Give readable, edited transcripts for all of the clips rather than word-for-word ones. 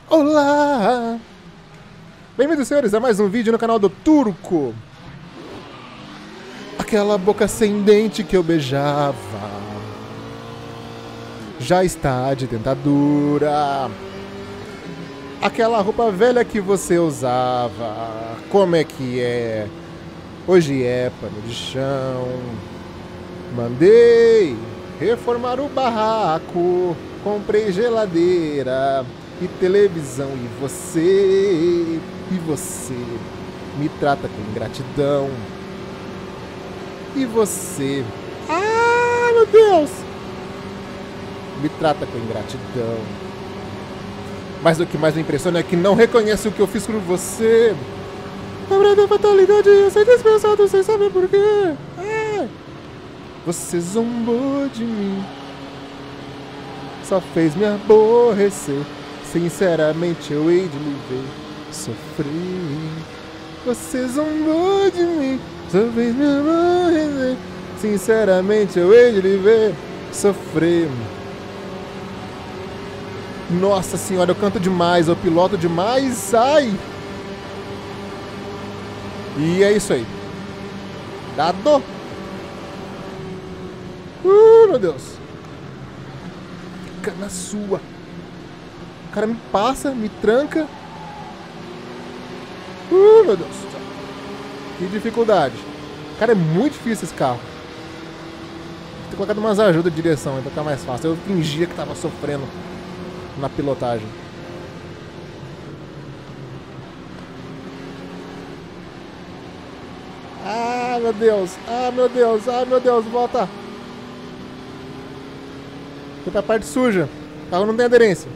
Olá! Bem-vindos, senhores, a mais um vídeo no canal do Turco. Aquela boca sem dente que eu beijava já está de dentadura. Aquela roupa velha que você usava, como é que é? Hoje é pano de chão. Mandei reformar o barraco, comprei geladeira e televisão, e você me trata com ingratidão. E você, meu Deus, me trata com ingratidão. Mas o que mais me impressiona é que não reconhece o que eu fiz por você. Obra da fatalidade, eu sei dispensado sem saber por quê. Você zombou de mim, só fez me aborrecer. Sinceramente eu hei de lhe ver sofrer. Você zombou de mim, só fez me aborrecer. Sinceramente eu hei de lhe ver sofrer. Nossa senhora, eu canto demais, eu piloto demais, ai! E é isso aí. Dado! Meu Deus! Fica na sua! O cara me passa, me tranca. Meu Deus! Que dificuldade! Cara, é muito difícil esse carro. Vou ter colocado umas ajudas de direção aí pra ficar mais fácil. Eu fingia que tava sofrendo na pilotagem. Meu Deus! Meu Deus! Meu Deus! Volta! Foi pra parte suja. O carro não tem aderência.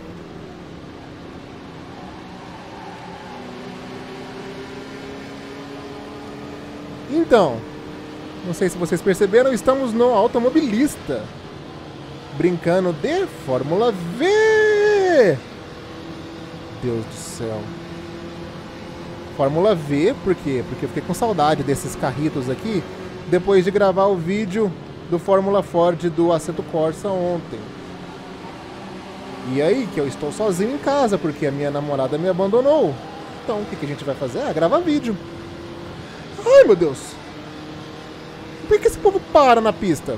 Então, não sei se vocês perceberam, estamos no Automobilista, brincando de Fórmula V. Deus do céu. Fórmula V, por quê? Porque eu fiquei com saudade desses carritos aqui, depois de gravar o vídeo do Fórmula Ford do Assetto Corsa ontem. E aí que eu estou sozinho em casa, porque a minha namorada me abandonou. Então o que a gente vai fazer? Gravar vídeo. Ai, meu Deus! Por que esse povo para na pista?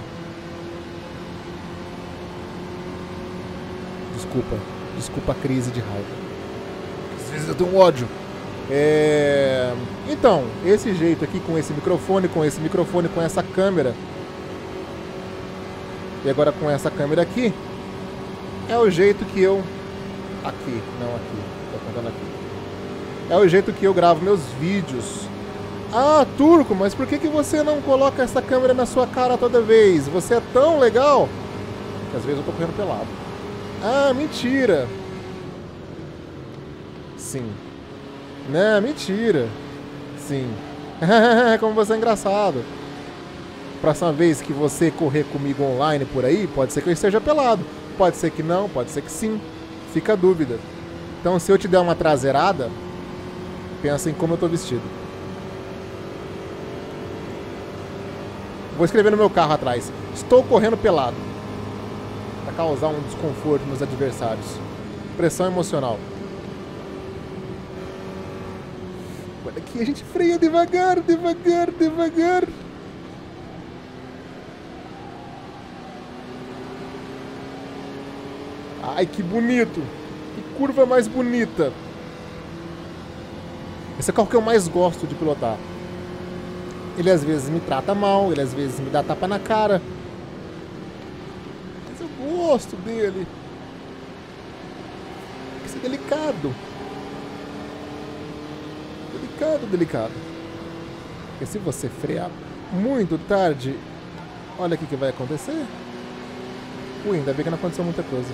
Desculpa a crise de raiva. Às vezes eu tenho ódio. Então, esse jeito aqui, com esse microfone, com essa câmera, e agora com essa câmera aqui, é o jeito que eu... Aqui, não aqui, tô apontando aqui. É o jeito que eu gravo meus vídeos. Turco, mas por que você não coloca essa câmera na sua cara toda vez? Você é tão legal. Que às vezes eu tô correndo pelado. Mentira. Sim. Não, mentira. Sim. Como você é engraçado. Próxima vez que você correr comigo online por aí, pode ser que eu esteja pelado. Pode ser que não, pode ser que sim. Fica a dúvida. Então, se eu te der uma traseirada, pensa em como eu tô vestido. Vou escrever no meu carro atrás: estou correndo pelado. Pra causar um desconforto nos adversários. Pressão emocional. Olha aqui, a gente freia devagar, devagar, devagar. Ai, que bonito. Que curva mais bonita. Esse é o carro que eu mais gosto de pilotar. Ele às vezes me trata mal, ele às vezes me dá tapa na cara. Mas eu gosto dele. Tem que ser delicado. Delicado. Porque se você frear muito tarde, olha o que vai acontecer. Ainda bem que não aconteceu muita coisa.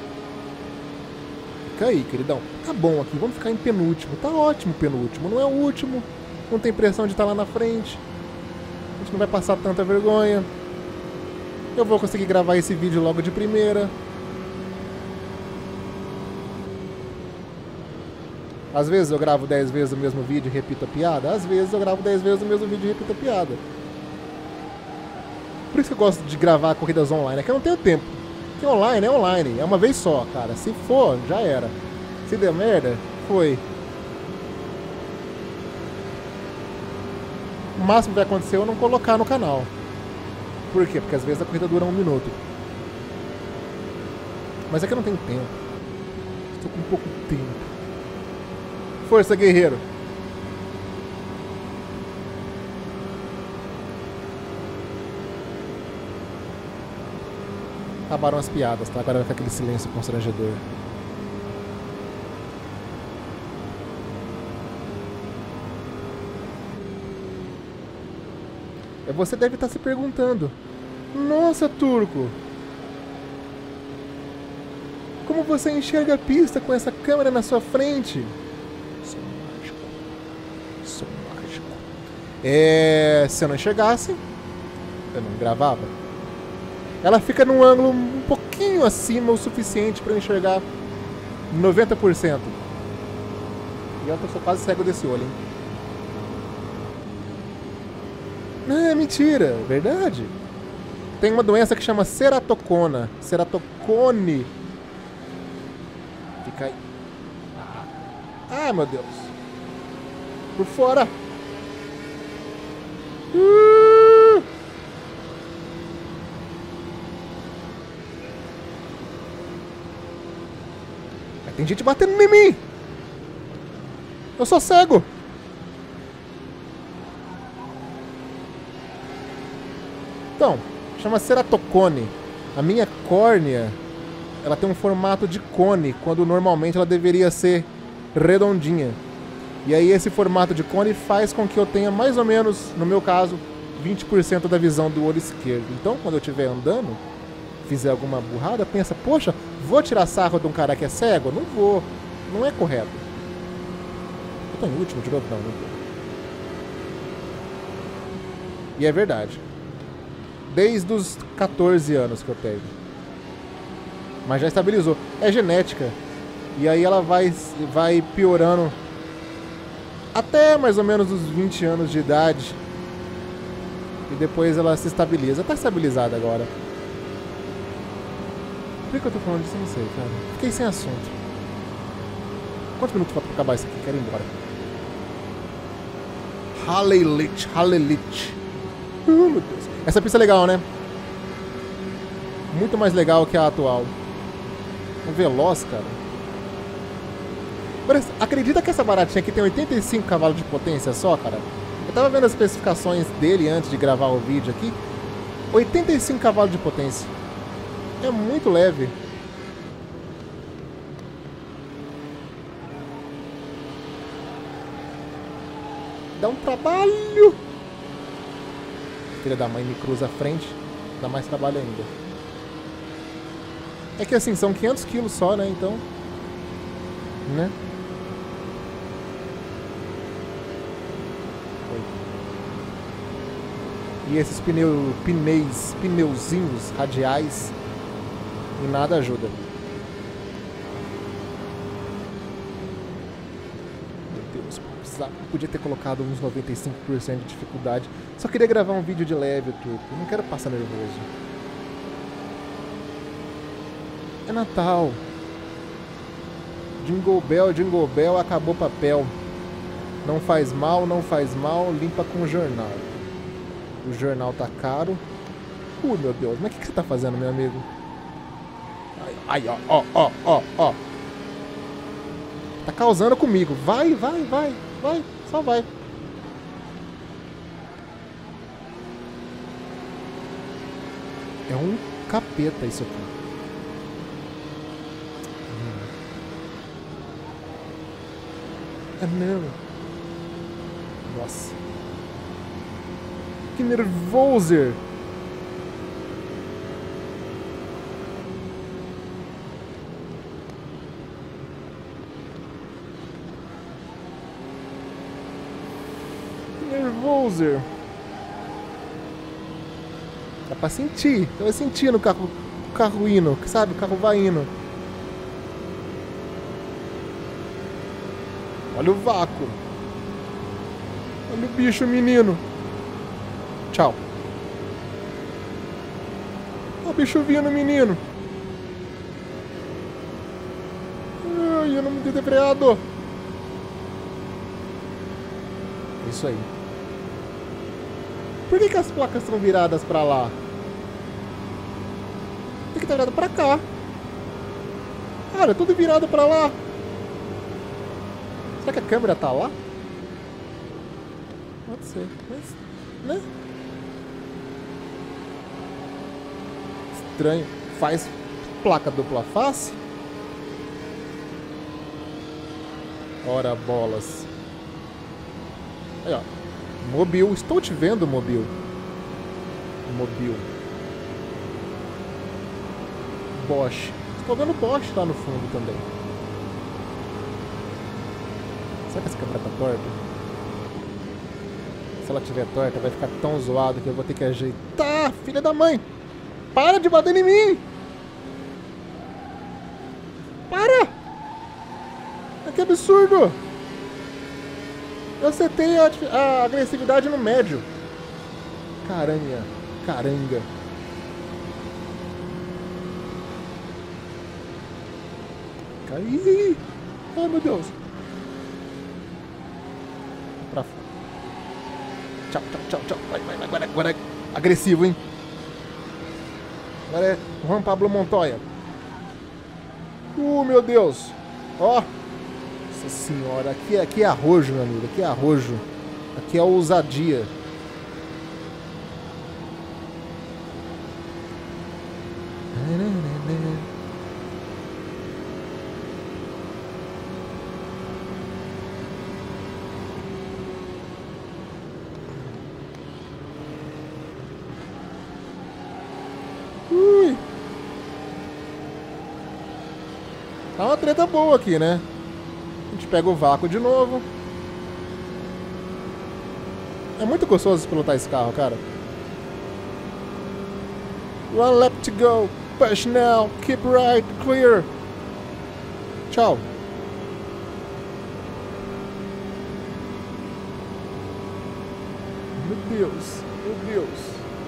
Fica aí, queridão. Tá bom aqui, vamos ficar em penúltimo. Tá ótimo penúltimo, não é o último. Não tem pressão de estar lá na frente. A gente não vai passar tanta vergonha. Eu vou conseguir gravar esse vídeo logo de primeira. Às vezes eu gravo 10 vezes o mesmo vídeo e repito a piada. Às vezes eu gravo 10 vezes o mesmo vídeo e repito a piada. Por isso que eu gosto de gravar corridas online. É que eu não tenho tempo. Porque online é online. É uma vez só, cara. Se for, já era. Se der merda, foi. O máximo que vai acontecer é eu não colocar no canal. Por quê? Porque às vezes a corrida dura 1 minuto. Mas é que eu não tenho tempo. Estou com pouco tempo. Força, guerreiro. Acabaram as piadas, tá? Agora vai ficar aquele silêncio constrangedor. Você deve estar se perguntando: nossa, Turco, como você enxerga a pista com essa câmera na sua frente? Sou mágico. Sou mágico. Se eu não enxergasse, eu não gravava. Ela fica num ângulo um pouquinho acima o suficiente para eu enxergar 90%. E eu sou quase cego desse olho, hein? Não, é mentira, verdade. Tem uma doença que chama ceratocona. Ceratocone. Fica aí. Ah, meu Deus. Por fora. Tem gente batendo em mim. Eu sou cego. Então, chama ceratocone. A minha córnea, ela tem um formato de cone, quando normalmente ela deveria ser redondinha. E aí esse formato de cone faz com que eu tenha mais ou menos, no meu caso, 20% da visão do olho esquerdo. Então, quando eu estiver andando, fizer alguma burrada, pensa: poxa, vou tirar sarro de um cara que é cego? Não vou. Não é correto. Eu tô em último de novo? Não, não tô. E é verdade. Desde os 14 anos que eu tenho. Mas já estabilizou. É genética. E aí ela vai piorando até mais ou menos os 20 anos de idade. E depois ela se estabiliza. Tá estabilizada agora. Por que eu tô falando disso? Eu não sei, cara. Fiquei sem assunto. Quantos minutos falta pra acabar isso aqui? Quero ir embora. Halelit, Halelit. Meu Deus. Essa pista é legal, né? Muito mais legal que a atual. Um Veloz, cara. Agora, acredita que essa baratinha aqui tem 85 cavalos de potência só, cara? Eu tava vendo as especificações dele antes de gravar o vídeo aqui. 85 cavalos de potência. É muito leve. Dá um trabalho. Filha da mãe me cruza a frente. Dá mais trabalho ainda. É que assim, são 500 quilos só, né? Então... né? E esses pneuzinhos radiais em nada ajuda. Meu Deus, podia ter colocado uns 95% de dificuldade. Só queria gravar um vídeo de leve, Turco. Não quero passar nervoso. É Natal. Jingle Bell, acabou papel. Não faz mal, limpa com jornal. O jornal tá caro. Meu Deus, mas o que você tá fazendo, meu amigo? Ai, ó. Tá causando comigo. Vai, só vai. É um capeta isso aqui. Não. Nossa. Que nervoso. Que nervoso. Dá pra sentir. Eu vou sentir no carro, o carro indo, sabe? O carro vai indo. Olha o vácuo. Olha o bicho, menino. Tchau. Olha o bicho vindo, menino. Ai, no desenfreado. Isso aí. Por que as placas estão viradas pra lá? Tem que estar virado pra cá. Cara, é tudo virado pra lá. Será que a câmera tá lá? Pode ser, mas... né? Estranho. Faz placa dupla face? Ora bolas. Aí, ó. Mobil. Estou te vendo, Mobil. Mobil. Bosch. Estou vendo Bosch lá no fundo também. Será que essa câmera tá torta? Se ela estiver torta, vai ficar tão zoado que eu vou ter que ajeitar. Filha da mãe! Para de bater em mim! Para! Que absurdo! Eu setei a agressividade no médio. Caranga. Caranga. Caí! Ai, meu Deus. Pra fora. Tchau, tchau, tchau, tchau. Vai. Agora é agressivo, hein? Agora é Juan Pablo Montoya. Meu Deus. Ó. Nossa senhora. Aqui é arrojo, meu amigo. Aqui é arrojo. Aqui é ousadia. Ui. Tá uma treta boa aqui, né? A gente pega o vácuo de novo. É muito gostoso pilotar esse carro, cara. One lap to go. Push now. Keep right. Clear. Tchau. Meu Deus. Meu Deus.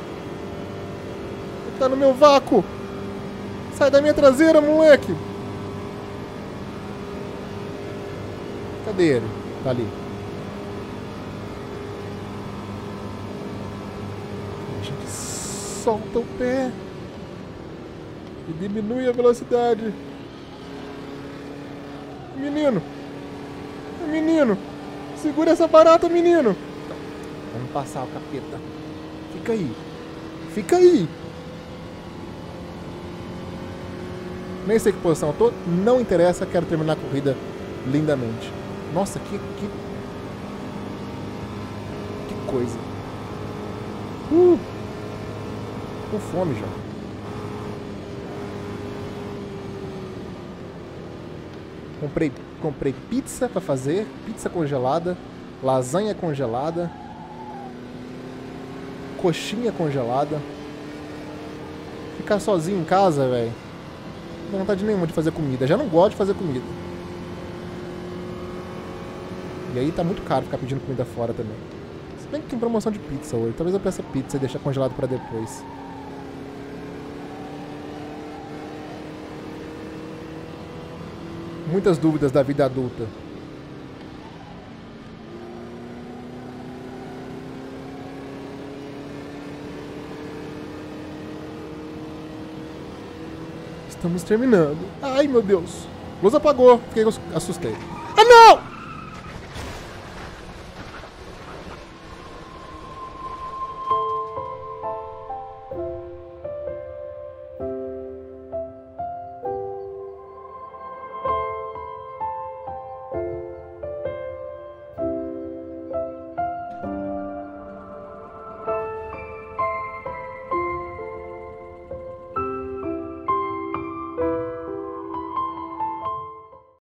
Ele tá no meu vácuo. Sai da minha traseira, moleque. Cadê ele? Tá ali. A gente solta o pé e diminui a velocidade. Menino! Menino! Segura essa barata, menino! Vamos passar o capeta. Fica aí. Fica aí! Nem sei que posição eu tô. Não interessa, quero terminar a corrida lindamente. Nossa, que coisa. Com fome já. Comprei pizza pra fazer. Pizza congelada. Lasanha congelada. Coxinha congelada. Ficar sozinho em casa, velho. Não tenho vontade nenhuma de fazer comida. Já não gosto de fazer comida. E aí tá muito caro ficar pedindo comida fora também. Se bem que tem promoção de pizza hoje. Talvez eu peça pizza e deixe congelado pra depois. Muitas dúvidas da vida adulta. Estamos terminando. Ai, meu Deus. Luz apagou. Fiquei assustei. Ah, não!